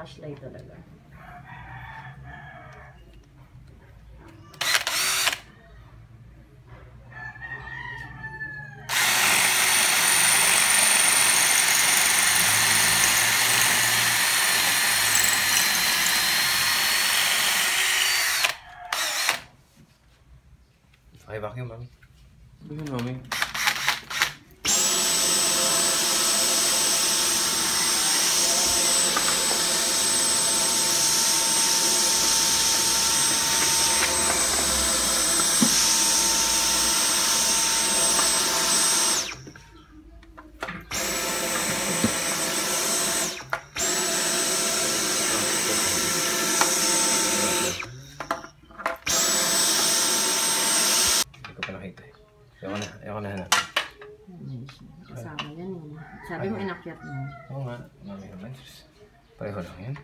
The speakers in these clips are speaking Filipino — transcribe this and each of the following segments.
flashlight talaga. Okay, vacuum, mami. Vacuum, mami. Ayoko na hanap. Kasama yan eh. Sabi mo inakyat mo. Oo nga. Mami naman. Pareho lang yan.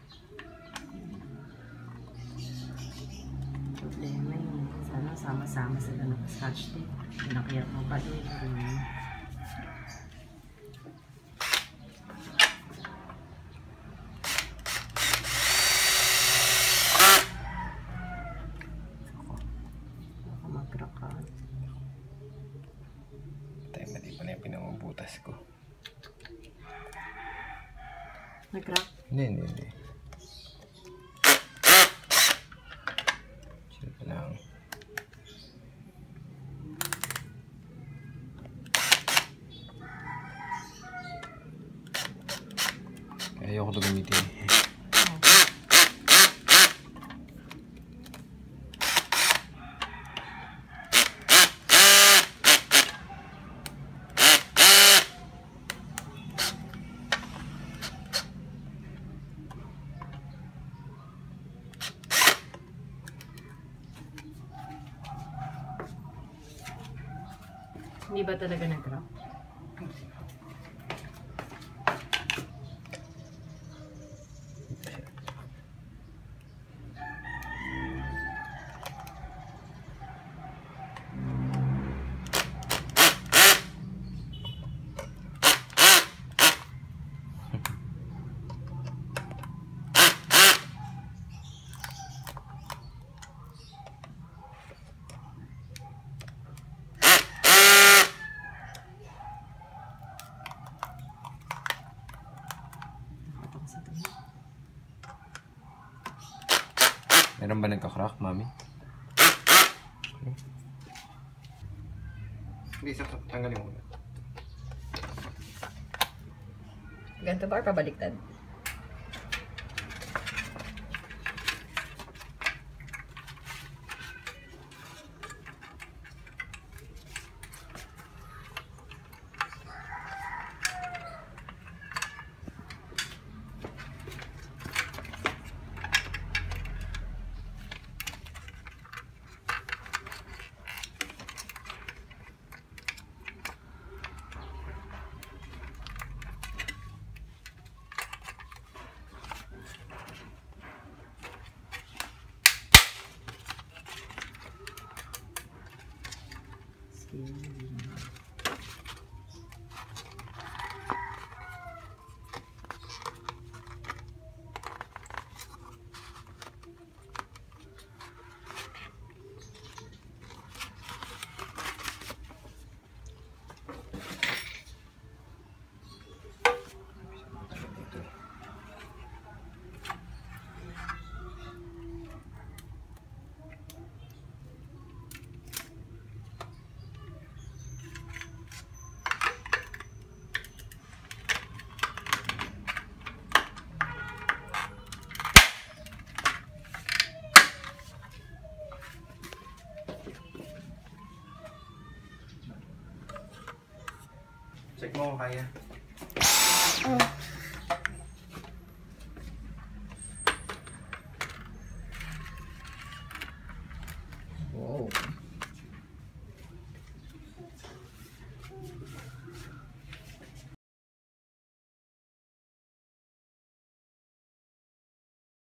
Problema yun. Sana sama-sama sila naka-scotch tape. Inakyat mo pa din. Ako mag-crack. Tayo, mali pa na yung pinambutas ko. Nag-crack? Hindi. Chill pa lang. Kaya ayoko ito gamitin. Hindi ba talaga nag-crack? Meron ba nagka-crack, mami? Hindi, tanggalin mo muna. Ganito ba or pabaliktad? Check mo kung kaya. Oh.